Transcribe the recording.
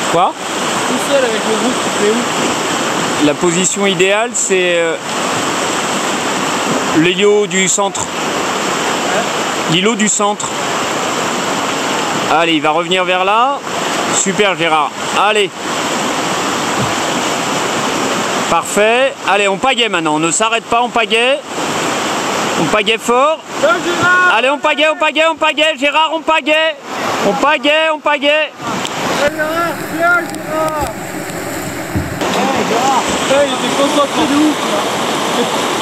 Quoi? Tout seul avec le groupe, tu fais où? La position idéale, c'est l'îlot du centre. L'îlot du centre. Allez, il va revenir vers là. Super Gérard. Allez. Parfait. Allez, on pagaie maintenant. On ne s'arrête pas, on pagaie. On pagaie fort. Allez, on pagaie, on pagaie, on pagaie. Gérard, on pagaie. On pagaie, on pagaie. Gérard. Hey, il était concentré de ouf là.